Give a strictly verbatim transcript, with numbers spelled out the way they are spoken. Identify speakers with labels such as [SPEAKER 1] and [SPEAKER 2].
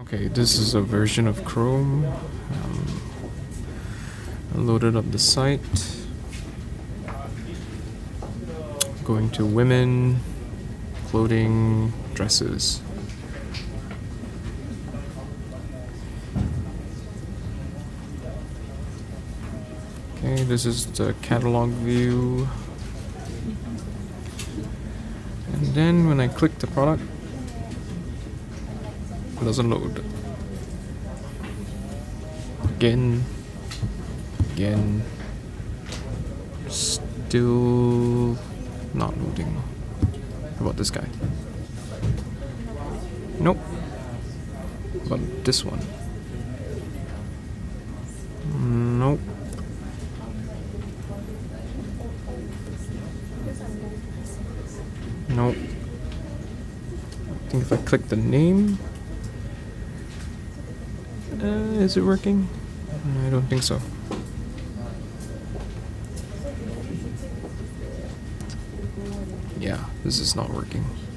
[SPEAKER 1] Okay, this is a version of Chrome. Um, I loaded up the site. Going to women, clothing, dresses. Okay, this is the catalog view. And then when I click the product, it doesn't load. Again, again, still not loading. How about this guy? Nope. How about this one? Nope. Nope. I think if I click the name, uh, is it working? I don't think so. Yeah, this is not working.